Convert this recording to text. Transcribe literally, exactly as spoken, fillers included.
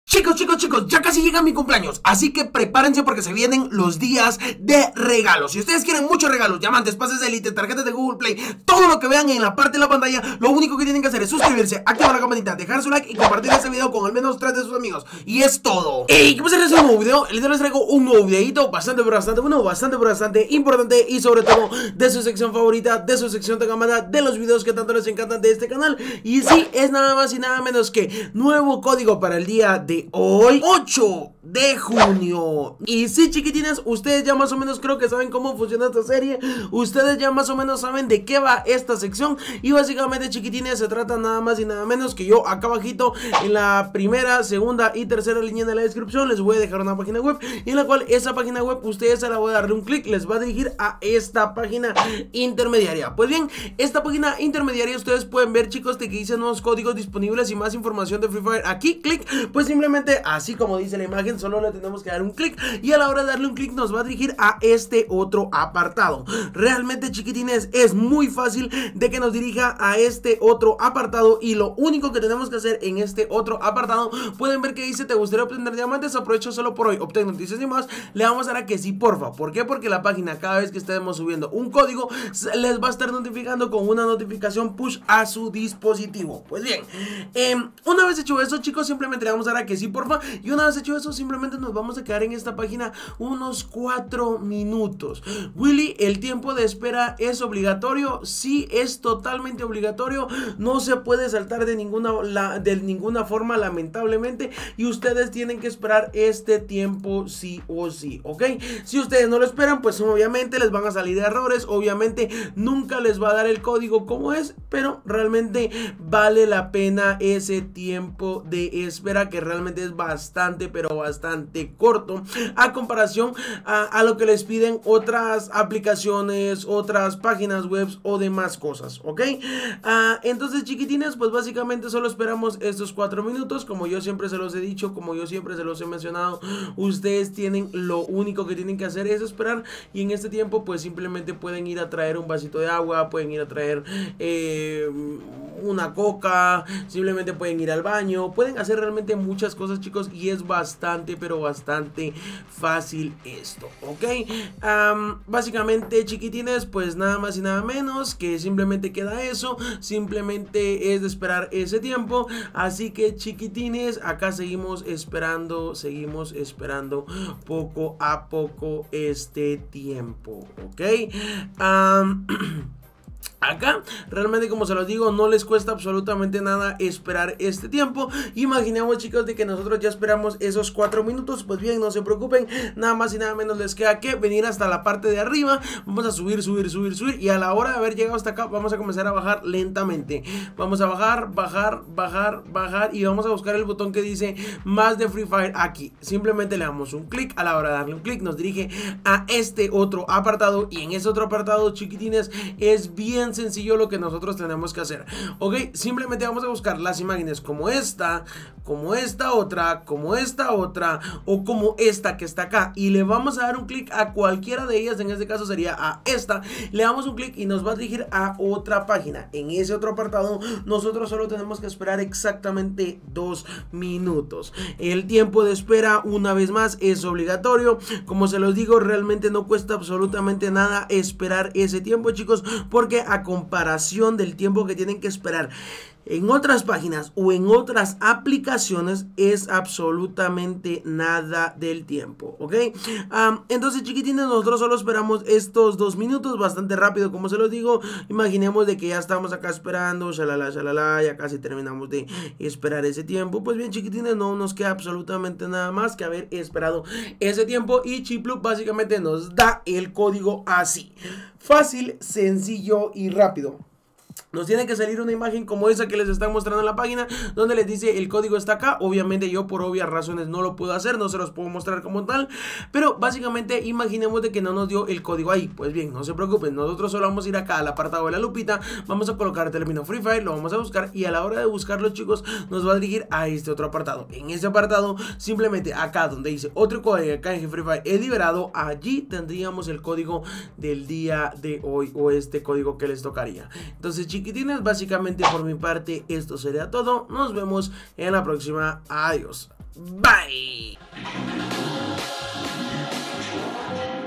Chicos, chicos, chicos, ya casi llega mi cumpleaños, así que prepárense porque se vienen los días de regalos. Si ustedes quieren muchos regalos, diamantes, pases de Elite, tarjetas de Google Play, todo lo que vean en la parte de la pantalla, lo único que tienen que hacer es suscribirse, activar la campanita, dejar su like y compartir este video con al menos tres de sus amigos. Y es todo. ¡Ey! ¿Qué pasa en este nuevo video? El día de hoy les traigo un nuevo videito bastante, pero bastante bueno, bastante, pero bastante importante y sobre todo de su sección favorita, de su sección de cámara, de los videos que tanto les encantan de este canal. Y sí, es nada más y nada menos que nuevo código para el día de hoy, ocho de junio. Y sí, chiquitines, ustedes ya más o menos creo que saben cómo funciona esta serie. Ustedes ya más o menos saben de qué va esta sección. Y básicamente, chiquitines, se trata nada más y nada menos que yo acá abajito en la primera, segunda y tercera línea de la descripción les voy a dejar una página web, en la cual esa página web ustedes se la voy a darle un clic, les va a dirigir a esta página intermediaria. Pues bien, esta página intermediaria ustedes pueden ver, chicos, de que dice nuevos códigos disponibles y más información de Free Fire. Aquí, clic, pues simplemente así como dice la imagen, solo le tenemos que dar un clic y a la hora de darle un clic nos va a dirigir a este otro apartado. Realmente, chiquitines, es muy fácil de que nos dirija a este otro apartado y lo único que tenemos que hacer en este otro apartado, pueden ver que dice ¿te gustaría obtener diamantes? Aprovecho solo por hoy, obtén noticias y más. Le vamos a dar a que sí, porfa. ¿Por qué? Porque la página, cada vez que estemos subiendo un código, les va a estar notificando con una notificación push a su dispositivo. Pues bien, eh, una vez hecho eso, chicos, simplemente le vamos a dar a que sí, porfa. Y una vez hecho eso, simplemente nos vamos a quedar en esta página unos cuatro minutos. Willy, ¿el tiempo de espera es obligatorio? Sí, es totalmente obligatorio. No se puede saltar de ninguna, la, de ninguna forma, lamentablemente. Y ustedes tienen que esperar este tiempo sí o sí, ¿ok? Si ustedes no lo esperan, pues obviamente les van a salir errores. Obviamente nunca les va a dar el código como es, pero realmente vale la pena ese tiempo de espera, que realmente es bastante, pero bastante corto a comparación a, a lo que les piden otras aplicaciones, otras páginas web o demás cosas, ¿ok? Uh, entonces, chiquitines, pues básicamente solo esperamos estos cuatro minutos. Como yo siempre se los he dicho, como yo siempre se los he mencionado, ustedes tienen, lo único que tienen que hacer es esperar, y en este tiempo pues simplemente pueden ir a traer un vasito de agua, pueden ir a traer eh, una coca, simplemente pueden ir al baño, pueden hacer realmente muchas cosas, chicos, y es bastante, pero bastante fácil esto, ¿ok? Um, básicamente, chiquitines, pues nada más y nada menos que simplemente queda eso, simplemente es de esperar ese tiempo. Así que, chiquitines, acá seguimos esperando, seguimos esperando poco a poco este tiempo, ¿ok? Um, Acá, realmente, como se los digo, no les cuesta absolutamente nada esperar este tiempo. Imaginemos, chicos, de que nosotros ya esperamos esos cuatro minutos. Pues bien, no se preocupen, nada más y nada menos les queda que venir hasta la parte de arriba. Vamos a subir, subir, subir, subir, y a la hora de haber llegado hasta acá, vamos a comenzar a bajar lentamente. Vamos a bajar, bajar, bajar, bajar, y vamos a buscar el botón que dice más de Free Fire aquí. Simplemente le damos un clic. A la hora de darle un clic nos dirige a este otro apartado, y en ese otro apartado, chiquitines, es bien sencillo lo que nosotros tenemos que hacer, ok. Simplemente vamos a buscar las imágenes como esta, como esta otra, como esta otra, o como esta que está acá, y le vamos a dar un clic a cualquiera de ellas. En este caso sería a esta. Le damos un clic y nos va a dirigir a otra página. En ese otro apartado nosotros solo tenemos que esperar exactamente dos minutos. El tiempo de espera, una vez más, es obligatorio. Como se los digo, realmente no cuesta absolutamente nada esperar ese tiempo, chicos, porque a comparación del tiempo que tienen que esperar en otras páginas o en otras aplicaciones, es absolutamente nada del tiempo, ¿ok? Um, entonces, chiquitines, nosotros solo esperamos estos dos minutos, bastante rápido, como se los digo. Imaginemos de que ya estamos acá esperando, shalala, shalala, ya casi terminamos de esperar ese tiempo. Pues bien, chiquitines, no nos queda absolutamente nada más que haber esperado ese tiempo, y Chiploop básicamente nos da el código así, fácil, sencillo y rápido. Nos tiene que salir una imagen como esa que les están mostrando en la página, donde les dice el código está acá. Obviamente yo por obvias razones no lo puedo hacer, no se los puedo mostrar como tal, pero básicamente imaginemos de que no nos dio el código ahí. Pues bien, no se preocupen, nosotros solo vamos a ir acá al apartado de la lupita, vamos a colocar el término Free Fire, lo vamos a buscar, y a la hora de buscarlo, chicos, nos va a dirigir a este otro apartado. En ese apartado, simplemente acá donde dice otro código, acá en Free Fire es liberado, allí tendríamos el código del día de hoy, o este código que les tocaría. Entonces, chiquitines, básicamente por mi parte esto sería todo. Nos vemos en la próxima. Adiós. Bye.